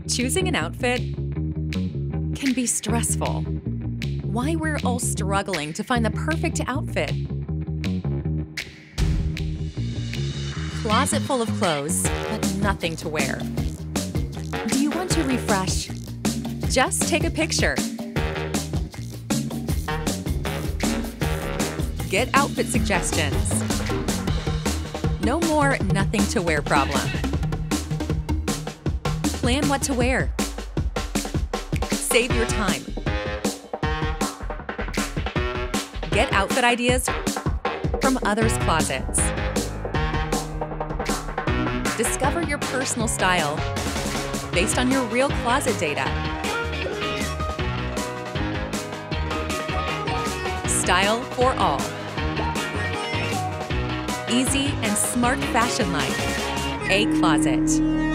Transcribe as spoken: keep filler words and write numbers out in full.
Choosing an outfit can be stressful. Why we're all struggling to find the perfect outfit. Closet full of clothes, but nothing to wear. Do you want to refresh? Just take a picture. Get outfit suggestions. No more nothing to wear problem. Plan what to wear. Save your time. Get outfit ideas from others' closets. Discover your personal style based on your real closet data. Style for all. Easy and smart fashion life. Acloset.